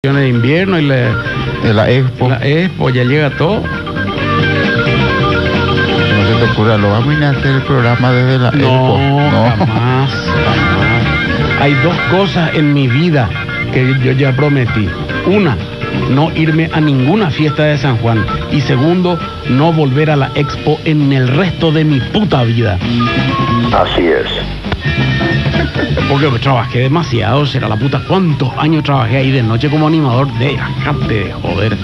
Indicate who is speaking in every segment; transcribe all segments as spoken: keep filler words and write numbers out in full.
Speaker 1: de invierno y la,
Speaker 2: de la Expo.
Speaker 1: La Expo, ya llega todo.
Speaker 2: No se te ocurra, lo vamos a ir a hacer el programa desde la
Speaker 1: no,
Speaker 2: Expo. No,
Speaker 1: jamás, jamás. Hay dos cosas en mi vida que yo ya prometí. Una, no irme a ninguna fiesta de San Juan. Y segundo, no volver a la Expo en el resto de mi puta vida.
Speaker 3: Así es.
Speaker 1: Porque trabajé demasiado, será la puta. ¿Cuántos años trabajé ahí de noche como animador? Déjate de joder.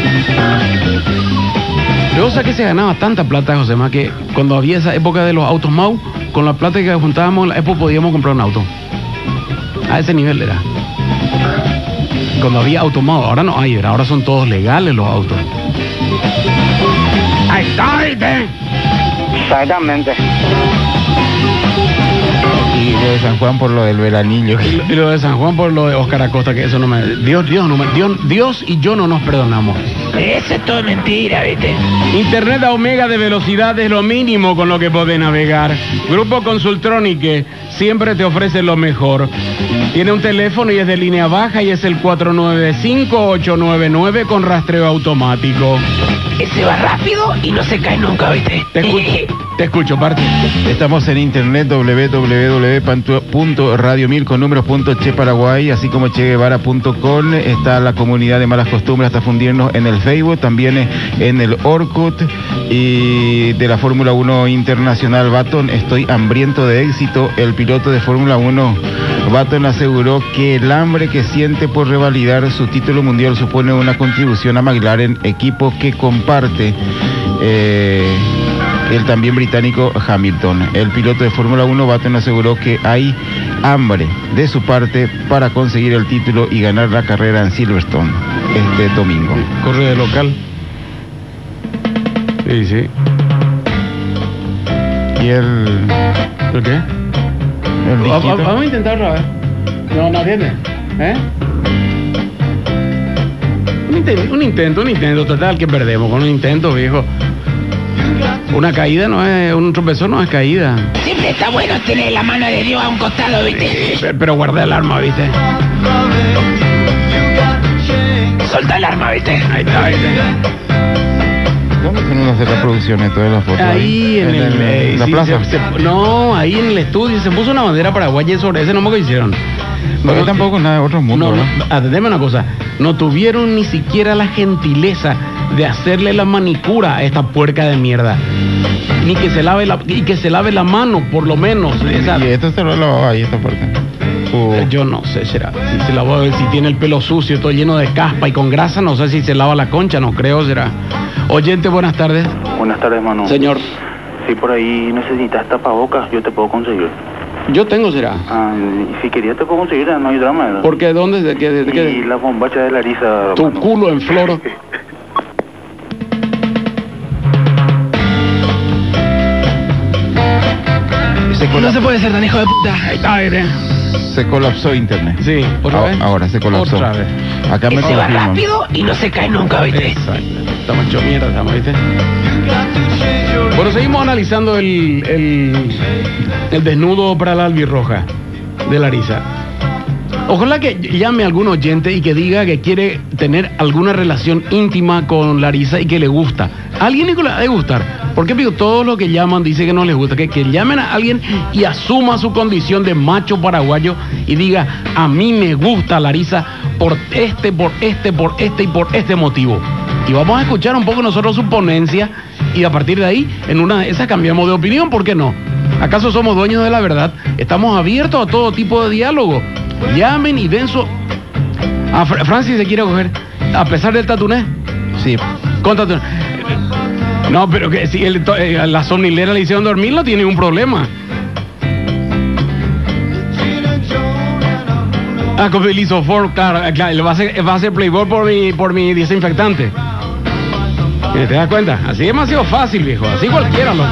Speaker 1: Yo sé que se ganaba tanta plata, Josema, que cuando había esa época de los autos Mau, con la plata que juntábamos en la época podíamos comprar un auto. A ese nivel era. Cuando había auto Mau, ahora no hay, ahora son todos legales los autos. ¡Ahí está!
Speaker 3: Exactamente.
Speaker 2: y lo de San Juan por lo del veranillo.
Speaker 1: Y lo, y lo de San Juan por lo de Oscar Acosta, que eso no me... Dios, Dios, no me, Dios, Dios y yo no nos perdonamos.
Speaker 4: Eso es todo mentira, ¿viste?
Speaker 1: Internet a omega de velocidad es lo mínimo con lo que podés navegar. Grupo Consultronique siempre te ofrece lo mejor. Tiene un teléfono y es de línea baja y es el cuatro nueve cinco, ocho nueve nueve con rastreo automático.
Speaker 4: Ese va rápido y no se cae nunca, ¿viste?
Speaker 1: Te escucho, te escucho, parte.
Speaker 2: Estamos en internet doble u doble u doble u punto radio mil con números punto che Paraguay, así como che guevara punto com. Está la comunidad de malas costumbres hasta fundirnos en el Facebook, también en el Orkut. Y de la Fórmula uno Internacional, Baton, estoy hambriento de éxito. El piloto de Fórmula uno, Baton, aseguró que el hambre que siente por revalidar su título mundial supone una contribución a McLaren, equipo que comparte eh, el también británico Hamilton. El piloto de Fórmula uno, Baton, aseguró que hay hambre de su parte para conseguir el título y ganar la carrera en Silverstone este domingo.
Speaker 1: Corre de local. Sí, sí.
Speaker 2: ¿Y el...
Speaker 1: ¿Por qué?
Speaker 2: el
Speaker 1: Va- va-
Speaker 2: disquito?
Speaker 1: Vamos a intentar otra vez. No, no entiende. ¿Eh? Un intento, un intento, un intento. Total, que perdemos con un intento, viejo. Una caída no es... Un tropezón no es caída.
Speaker 4: Siempre está bueno tener la mano de Dios a un costado, ¿viste?
Speaker 1: Pero, pero guarda el arma, ¿viste?
Speaker 4: Solta el arma, ¿viste?
Speaker 1: Ahí está, ¿viste?
Speaker 2: ¿Dónde tienen las reproducciones todas las fotos?
Speaker 1: Ahí en, el... eh,
Speaker 2: la
Speaker 1: sí,
Speaker 2: plaza.
Speaker 1: se- se- no, ahí en el estudio. Se puso una bandera paraguaya y sobre ese no me hicieron.
Speaker 2: Porque tampoco nada de otro mundo,
Speaker 1: No, no,
Speaker 2: ¿verdad?
Speaker 1: atendeme una cosa. No tuvieron ni siquiera la gentileza de hacerle la manicura a esta puerca de mierda. Ni que se lave la, y que se lave la mano, por lo menos. Esa-
Speaker 2: Y esto se lo lavaba ahí, esta parte. Uh,
Speaker 1: Yo no sé, será. Si se lavó, si tiene el pelo sucio, todo lleno de caspa y con grasa, no sé si se lava la concha, no creo, será. Oyente, buenas tardes.
Speaker 3: Buenas tardes, Manu.
Speaker 1: Señor,
Speaker 3: Si por ahí necesitas tapabocas, yo te puedo conseguir.
Speaker 1: yo tengo, será.
Speaker 3: Ah, y si querías te puedo conseguir, no hay drama, ¿verdad?
Speaker 1: ¿Por qué? ¿Dónde? ¿De qué? de qué?
Speaker 3: Y la bombacha de Larisa,
Speaker 1: Tu
Speaker 3: Manu.
Speaker 1: culo en floro.
Speaker 2: se,
Speaker 4: No
Speaker 2: colapsó,
Speaker 4: se puede ser tan hijo de puta.
Speaker 1: Ahí está, aire.
Speaker 2: se colapsó internet.
Speaker 1: Sí, ¿otra
Speaker 2: Ah,
Speaker 1: vez?
Speaker 2: ahora se colapsó.
Speaker 1: Otra vez.
Speaker 2: Acá me
Speaker 4: Ese va
Speaker 2: confirman.
Speaker 4: rápido y no se cae nunca, ¿viste?
Speaker 1: Exacto. Estamos hecho mierda, estamos, ¿viste? Bueno, seguimos analizando el, el, el desnudo para la albirroja de Larisa. Ojalá que llame algún oyente y que diga que quiere tener alguna relación íntima con Larisa y que le gusta. A alguien le debe gustar. Porque digo, todos los que llaman dicen que no les gusta. Que, que llamen a alguien y asuma su condición de macho paraguayo y diga, a mí me gusta Larisa por este, por este, por este y por este motivo. Y vamos a escuchar un poco nosotros su ponencia y a partir de ahí, en una de esas cambiamos de opinión, ¿por qué no? ¿Acaso somos dueños de la verdad? Estamos abiertos a todo tipo de diálogo. Llamen y den su... Ah, Fra- Francis se quiere coger, a pesar del tatuné.
Speaker 2: Sí.
Speaker 1: Con tatuné. No, pero que si el to- eh, la somnilera le hicieron dormir, no tiene ningún problema. Ah, con el isofor, claro, eh, claro, él va a hacer, va a hacer playboy por mi, por mi desinfectante. ¿Te das cuenta? Así es demasiado fácil, viejo. Así cualquiera, loco.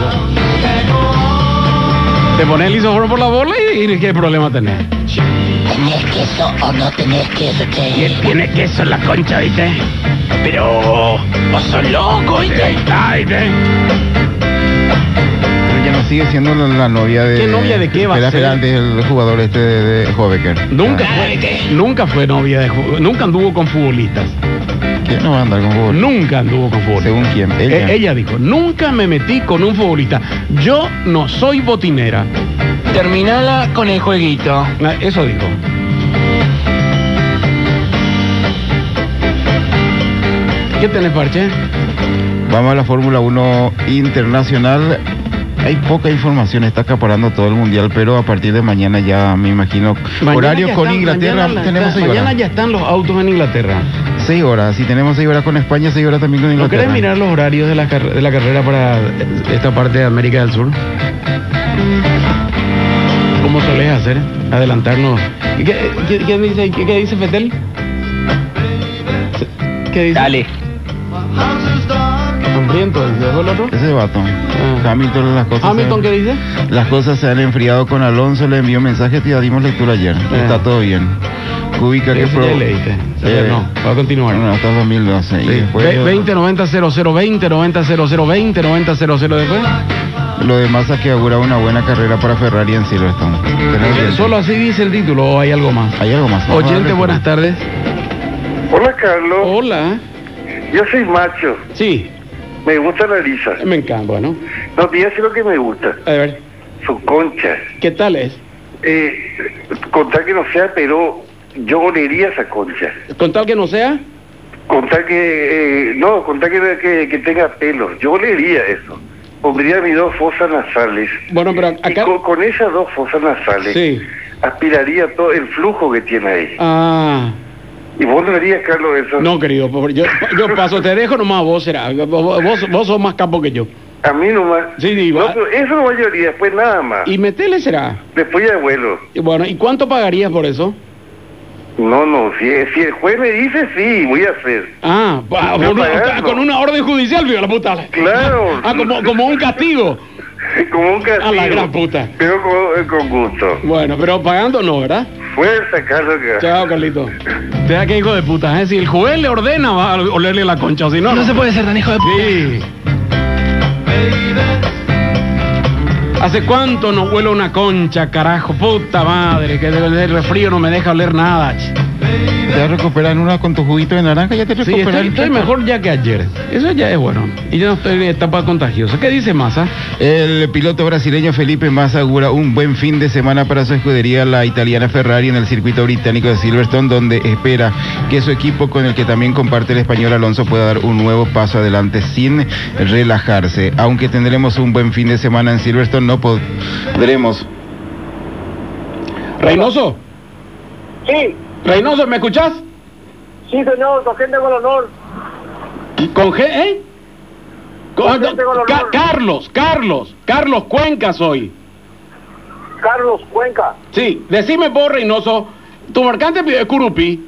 Speaker 1: Te pones el isofor por la bola y, y ¿qué problema tenés?
Speaker 4: ¿Tenés queso o no tenés queso,
Speaker 1: Y
Speaker 4: che?
Speaker 1: él tiene queso en la concha, ¿viste?
Speaker 4: Pero... vos sos loco, ¿viste?
Speaker 1: Ahí está, ¿viste?
Speaker 2: ella no sigue siendo la, la novia de...
Speaker 1: ¿Qué novia de qué va a
Speaker 2: Espera,
Speaker 1: ser?
Speaker 2: espera, antes el jugador este de, de Hobecker.
Speaker 1: Nunca
Speaker 2: Ah,
Speaker 1: fue, nunca fue novia de ju- nunca anduvo con futbolistas.
Speaker 2: ¿quién no va a andar con vos?
Speaker 1: Nunca anduvo con futbolistas.
Speaker 2: ¿Según quién? Ella.
Speaker 1: Eh, ella dijo, nunca me metí con un futbolista. Yo no soy botinera.
Speaker 4: Terminala con el jueguito.
Speaker 1: Ah, Eso dijo. ¿Qué tenés, Parche?
Speaker 2: Vamos a la Fórmula uno internacional. Hay poca información, está acaparando todo el mundial, pero a partir de mañana ya me imagino.
Speaker 1: Mañana
Speaker 2: Horarios
Speaker 1: ya
Speaker 2: con
Speaker 1: están-
Speaker 2: Inglaterra,
Speaker 1: mañana
Speaker 2: tenemos
Speaker 1: la-
Speaker 2: seis
Speaker 1: Mañana
Speaker 2: horas.
Speaker 1: ya están los autos en Inglaterra.
Speaker 2: Seis horas, si tenemos seis horas con España, seis horas también con
Speaker 1: ¿No
Speaker 2: Inglaterra.
Speaker 1: querés mirar los horarios de la, car- de la carrera para esta parte de América del Sur? ¿Cómo solés hacer? Adelantarnos. ¿Qué, qué- qué dice, qué, qué dice Fettel? ¿Qué dice?
Speaker 4: Dale.
Speaker 1: Hambriento, ¿dice el otro?
Speaker 2: Ese vato.
Speaker 1: Ah.
Speaker 2: Hamilton, las cosas.
Speaker 1: ¿Hamilton
Speaker 2: se,
Speaker 1: qué dice?
Speaker 2: Las cosas se han enfriado con Alonso, le envió mensaje, ya dimos lectura ayer.
Speaker 1: Ah.
Speaker 2: Está todo bien. Kubica que
Speaker 1: Ese
Speaker 2: pro-
Speaker 1: ya leíste. Ayer
Speaker 2: Eh,
Speaker 1: no, va a continuar.
Speaker 2: No, hasta dos mil doce. Y
Speaker 1: Sí.
Speaker 2: después
Speaker 1: Ve- veinte noventa cero cero veinte noventa cero cero veinte noventa cero cero después.
Speaker 2: lo demás es que augura una buena carrera para Ferrari en Silverstone. Tenemos que-
Speaker 1: Solo así dice el título o hay algo más.
Speaker 2: Hay algo más. Vamos a
Speaker 1: Oyente,
Speaker 2: darle-
Speaker 1: buenas tardes.
Speaker 5: Hola Carlos,
Speaker 1: Hola.
Speaker 5: yo soy macho,
Speaker 1: Sí,
Speaker 5: me gusta la lisa.
Speaker 1: me encanta. Bueno,
Speaker 5: No te voy a decir lo que me gusta,
Speaker 1: a ver,
Speaker 5: sus conchas.
Speaker 1: ¿qué tal es?
Speaker 5: Eh, contar que no sea, pero yo olería esa concha.
Speaker 1: Con tal que no sea.
Speaker 5: Contar que, eh, no, contar que, que, que tenga pelos, yo olería eso. Pondría mis dos fosas nasales.
Speaker 1: Bueno, pero
Speaker 5: Y
Speaker 1: acá.
Speaker 5: con, con esas dos fosas nasales,
Speaker 1: Sí.
Speaker 5: aspiraría todo el flujo que tiene ahí.
Speaker 1: Ah,
Speaker 5: ¿Y vos no harías, Carlos, eso?
Speaker 1: no, querido, por- yo, yo paso, te dejo nomás vos, será. Vos, vos, vos sos más capo que yo.
Speaker 5: A mí nomás.
Speaker 1: Sí, digo,
Speaker 5: No,
Speaker 1: ah.
Speaker 5: pero eso no yo haría, después nada más.
Speaker 1: Y metele será.
Speaker 5: Después ya vuelo.
Speaker 1: Y bueno, ¿y cuánto pagarías por eso?
Speaker 5: No, no, si, si el juez me dice, sí, voy a hacer.
Speaker 1: Ah, pa-
Speaker 5: No
Speaker 1: por una-
Speaker 5: pagarlo.
Speaker 1: con una orden judicial, viva la puta.
Speaker 5: Claro.
Speaker 1: Ah, como, como un castigo.
Speaker 5: Como un castigo.
Speaker 1: A la gran puta.
Speaker 5: Pero con, con gusto.
Speaker 1: Bueno, pero pagando no, ¿verdad?
Speaker 5: Fuerza, Carlos. que-
Speaker 1: Chao, Carlito. Te da que hijo de puta, ¿eh? Si el juez le ordena, va a olerle la concha, o si no.
Speaker 4: No se puede ser tan hijo de puta.
Speaker 1: Sí. ¿Hace cuánto no huelo una concha, carajo? Puta madre, que el el resfrío no me deja oler nada. ch.
Speaker 2: Te vas a recuperar en una con tu juguito de naranja, ya te
Speaker 1: Sí,
Speaker 2: recuperas.
Speaker 1: estoy, estoy mejor ya que ayer. Eso ya es bueno. Y yo no estoy en etapa contagiosa. ¿Qué dice Massa?
Speaker 2: El piloto brasileño Felipe Massa augura un buen fin de semana para su escudería, la italiana Ferrari, en el circuito británico de Silverstone, donde espera que su equipo, con el que también comparte el español Alonso, pueda dar un nuevo paso adelante sin relajarse. Aunque tendremos un buen fin de semana en Silverstone, no podremos.
Speaker 1: ¿Reynoso?
Speaker 6: Sí,
Speaker 1: ¿Reynoso, me escuchás?
Speaker 6: sí, señor, con gente con honor.
Speaker 1: ¿Con G, eh? Con-
Speaker 6: Con gente con
Speaker 1: Ca-
Speaker 6: honor.
Speaker 1: Carlos, Carlos, Carlos Cuenca soy.
Speaker 6: Carlos Cuenca.
Speaker 1: Sí, decime vos, Reynoso, tu marcante es Curupi.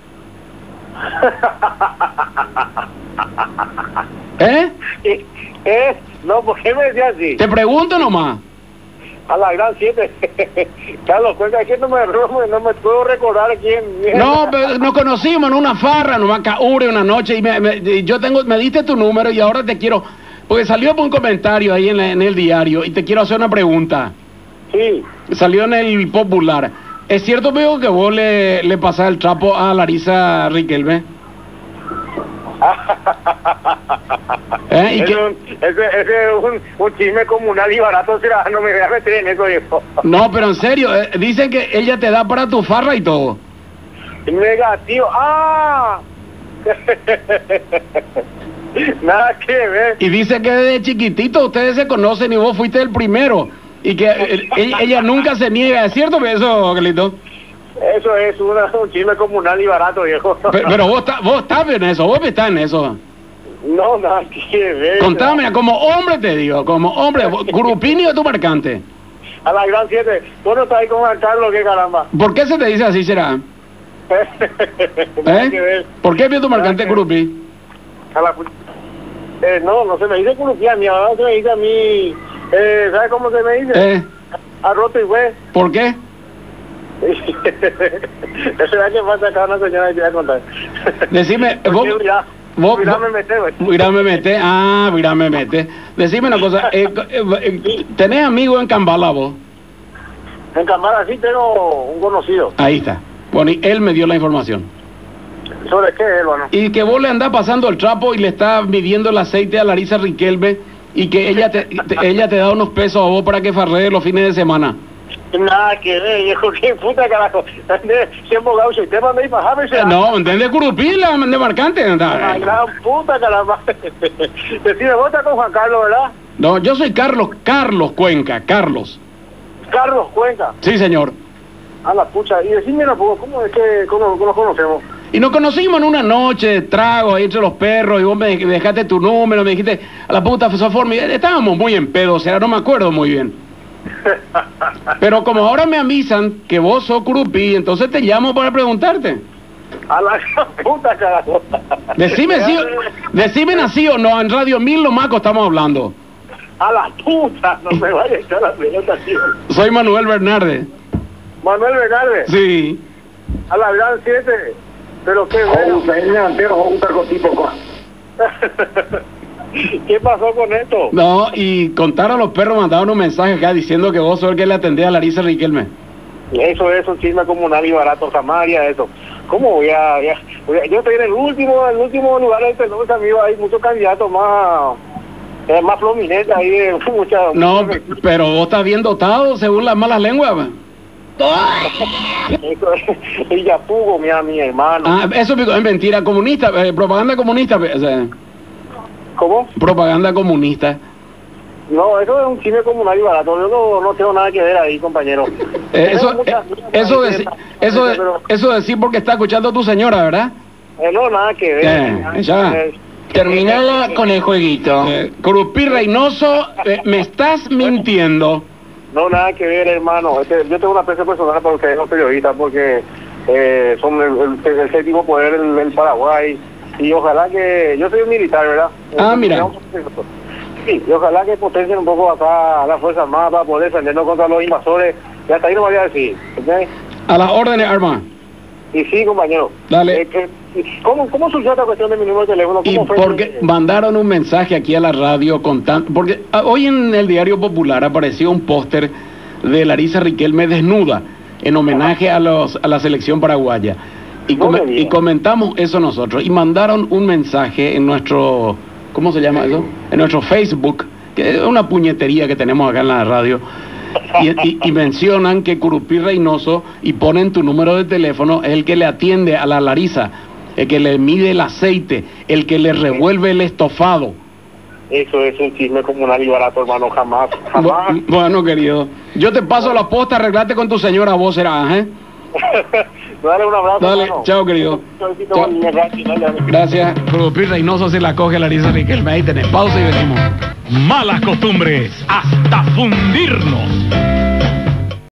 Speaker 1: ¿Eh?
Speaker 6: Eh, eh, no, ¿por qué me decía así?
Speaker 1: Te pregunto nomás.
Speaker 6: A la gran siete. Carlos Cuenca, es que no me, no, me- no me puedo recordar quién.
Speaker 1: No, pero nos conocimos en una farra, nomás caure una noche y me, me- y yo tengo, me diste tu número y ahora te quiero, porque salió por un comentario ahí en, la- en el diario y te quiero hacer una pregunta.
Speaker 6: Sí.
Speaker 1: Salió en el Popular. ¿Es cierto, veo que vos le, le pasás el trapo a Larisa Riquelme? ¿Eh? ¿Y
Speaker 6: Es
Speaker 1: qué?
Speaker 6: un, ese, ese es un, un chisme comunal y barato, será, no me voy a meter en eso, viejo.
Speaker 1: No, pero en serio, eh, dicen que ella te da para tu farra y todo.
Speaker 6: Negativo. ¡Ah! Nada que ver.
Speaker 1: Y dice que desde chiquitito ustedes se conocen y vos fuiste el primero. Y que eh, ella, ella nunca se niega. ¿Es cierto eso, Carlito?
Speaker 6: Eso es una, un chisme comunal y barato, viejo.
Speaker 1: Pero, pero vos, está- vos estás en eso, vos estás en eso.
Speaker 6: No, nada que ver.
Speaker 1: Contame, como hombre te digo, como hombre, vos- Curupini o tu marcante.
Speaker 6: A la gran siete. Vos no estás ahí con Juan Carlos, qué caramba.
Speaker 1: ¿Por qué se te dice así será?
Speaker 6: Nada que
Speaker 1: ¿Eh?
Speaker 6: ver.
Speaker 1: ¿Por qué vio tu marcante Curupi?
Speaker 6: A la pu- eh, no, no se me dice Curupi, a mi mamá se me dice a mí. Eh, ¿Sabes cómo se me dice?
Speaker 1: ¿Eh?
Speaker 6: A roto y fue.
Speaker 1: ¿Por qué?
Speaker 6: Eso es que pasa acá una señora que te voy a contar.
Speaker 1: Decime,
Speaker 6: Porque
Speaker 1: vos,
Speaker 6: ya,
Speaker 1: Vos,
Speaker 6: Mira,
Speaker 1: vos-
Speaker 6: me meté, güey.
Speaker 1: Mira, me mete. Ah, mira, me mete. Decime una cosa. Eh, eh, eh, ¿Tenés amigos en Cambala vos?
Speaker 6: En Camara sí tengo un conocido.
Speaker 1: Ahí está. Bueno, y él me dio la información.
Speaker 6: ¿Sobre qué, hermano?
Speaker 1: Y que vos le andás pasando el trapo y le estás midiendo el aceite a Larisa Riquelme y que ella te, te- ella te da unos pesos a vos para que farrees los fines de semana.
Speaker 6: Nada que ver, viejo, qué puta carajo. Siempre gaucho, y te mandé y bajame ese.
Speaker 1: Eh, No, ¿entendés? Curupí, la de marcante.
Speaker 6: La gran puta caramba. Decime, vos estás con Juan Carlos, ¿verdad?
Speaker 1: No, yo soy Carlos, Carlos Cuenca, Carlos.
Speaker 6: Carlos Cuenca.
Speaker 1: Sí, señor.
Speaker 6: A la pucha. Y decime una poco, ¿cómo es que cómo, cómo nos conocemos?
Speaker 1: Y nos conocimos en una noche de trago ahí entre los perros y vos me dejaste tu número, me dijiste, a la puta, sos forma. Estábamos muy en pedo, o sea, no me acuerdo muy bien. Pero como ahora me avisan que vos sos Curupí, entonces te llamo para preguntarte.
Speaker 6: A la gran puta carajo.
Speaker 1: Decime si, decime así o no, en Radio Mil lo Maco estamos hablando.
Speaker 6: A la puta, no me vaya a echar la pelota, tío.
Speaker 1: Soy Manuel Bernardes.
Speaker 6: Manuel Bernardes.
Speaker 1: Sí.
Speaker 6: A la gran siete. Pero qué bueno. ¿Qué pasó con esto?
Speaker 1: No, y contar a los perros mandaron un mensaje acá diciendo que vos sos el que le atendía a Larisa Riquelme.
Speaker 6: Eso es un chisme comunal y barato, Samaria, eso. ¿Cómo voy a, voy a- voy a- yo estoy en el último, en el último lugar del pelón, amigo, hay muchos candidatos más, eh, más prominentes ahí, de mucha...
Speaker 1: No, p- pero vos estás bien dotado según las malas lenguas. ¿Va?
Speaker 6: Eso es, y ya pugo, mi, mi hermano.
Speaker 1: Ah, eso es mentira, comunista, eh, propaganda comunista. o sea,
Speaker 6: ¿Cómo?
Speaker 1: propaganda comunista.
Speaker 6: No, eso es un chisme comunal y barato, yo no, no tengo nada que ver ahí, compañero.
Speaker 1: Eh, eso,
Speaker 6: Tengo mucha-
Speaker 1: eh,
Speaker 6: mucha
Speaker 1: eso,
Speaker 6: gente,
Speaker 1: deci- eso, de-
Speaker 6: pero-
Speaker 1: eso decir porque está escuchando a tu señora, ¿verdad?
Speaker 6: Eh, no, nada que ver.
Speaker 1: Eh, ya.
Speaker 6: Eh,
Speaker 4: Terminala con el jueguito.
Speaker 1: Eh, Curupí Reynoso, eh, me estás mintiendo.
Speaker 6: No, nada que ver, hermano. Este, yo tengo una aprecio personal para ustedes, los periodistas, porque eh, son el, el, el séptimo poder del, del Paraguay. Y ojalá que... Yo soy un militar, ¿verdad?
Speaker 1: Ah, mira.
Speaker 6: Sí, y ojalá que potencien un poco acá a las Fuerzas Armadas para poder defendernos contra los invasores. Y hasta ahí no me voy a decir. ¿Ok?
Speaker 1: A las órdenes, Arma.
Speaker 6: Y sí, compañero.
Speaker 1: Dale.
Speaker 6: Eh, que- ¿cómo, ¿Cómo surgió esta cuestión de mi número de teléfono?
Speaker 1: Y
Speaker 6: ¿Cómo fue
Speaker 1: porque
Speaker 6: que-
Speaker 1: mandaron un mensaje aquí a la radio contando, porque ah, hoy en el Diario Popular apareció un póster de Larisa Riquelme desnuda en homenaje a los a la selección paraguaya. Y,
Speaker 6: No
Speaker 1: come-
Speaker 6: me digas.
Speaker 1: y comentamos eso nosotros y mandaron un mensaje en nuestro, ¿cómo se llama eso? En nuestro Facebook, que es una puñetería que tenemos acá en la radio. Y, y- y mencionan que Curupí Reynoso y ponen tu número de teléfono, es el que le atiende a la Larisa, el que le mide el aceite, el que le revuelve el estofado.
Speaker 6: Eso es un chisme comunal y barato, hermano. Jamás, jamás.
Speaker 1: Bu- Bueno, querido, yo te paso la posta, arreglate con tu señora, vos serás, ¿eh?
Speaker 6: Dale un abrazo,
Speaker 1: Dale,
Speaker 6: hermano.
Speaker 1: chao, querido.
Speaker 6: Chao.
Speaker 1: Chao. Gracias. Curupí Reynoso se la coge a Larisa Riquelme. Ahí tenés pausa y venimos.
Speaker 7: Malas costumbres hasta fundirnos.